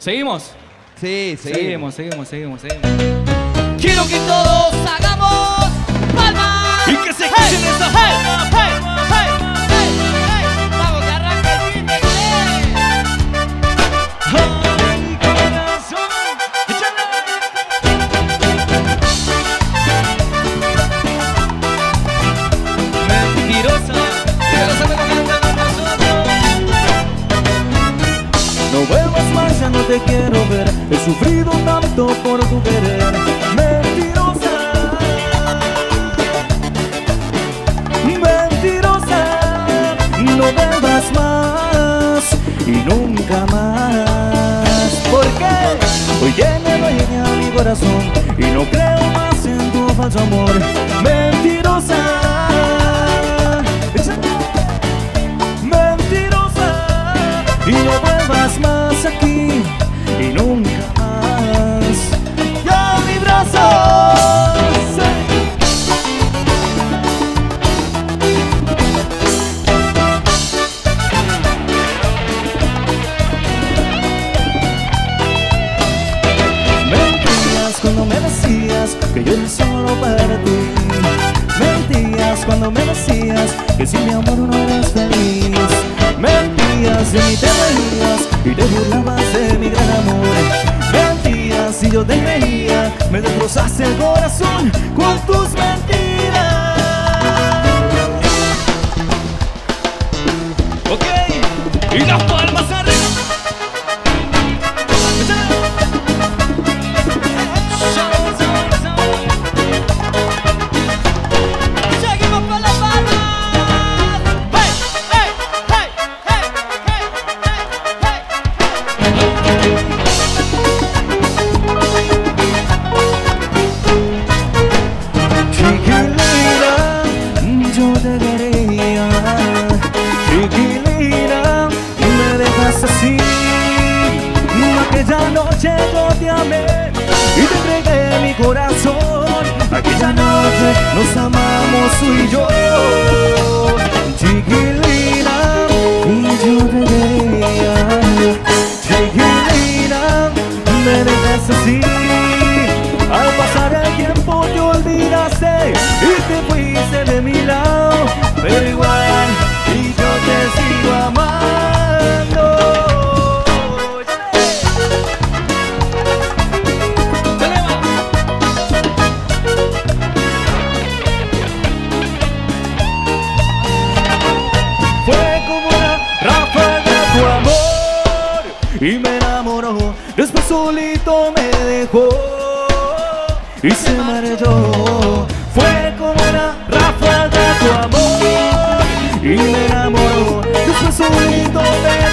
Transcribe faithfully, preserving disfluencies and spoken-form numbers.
¿Seguimos? Sí, seguimos. Seguimos, seguimos, seguimos, seguimos. Quiero que todos hagamos palmas. Y que se escuchen hey, esas hey, hey, hey, hey, hey. Vamos, que arranque el fin de Ay, corazón, échale. Mentirosa, mentirosa me canta con nosotros. No vuelvas más, ya no te quiero ver. He sufrido tanto por tu querer. Mentirosa, mentirosa. No vuelvas más y nunca más. ¿Por qué? Hoy tiene dueña mi corazón y no creo más en tu falso amor. Mentirosa, mentirosa. Y no vuelvas más aquí y nunca más. ¡Ya mi brazo! Sí. Mentías cuando me decías que yo era solo para ti. Mentías cuando me decías que sin mi amor no eres feliz. Mentías de mí te reías y te burlabas de mi gran amor. Mentías y yo te creía, me destrozaste el corazón con tus mentiras. Ok, y las palmas arriba. Seguimos con las palmas. Hey, hey, hey, hey, hey, hey, Chiquilina, yo te quería. Chiquilina, me dejas así. Aquella noche yo te amé y te entregué mi corazón. Aquella noche nos amamos tú y yo. Chiquilina, y yo te quería. Chiquilina, me dejas así. Al pasar el tiempo te olvidaste y te fuiste de mi lado, pero igual y yo te sigo amando. Fue como una ráfaga tu amor y me enamoró. Después solito me dejó y se marchó. Fue como una ráfaga tu amor y me enamoró. Después solito me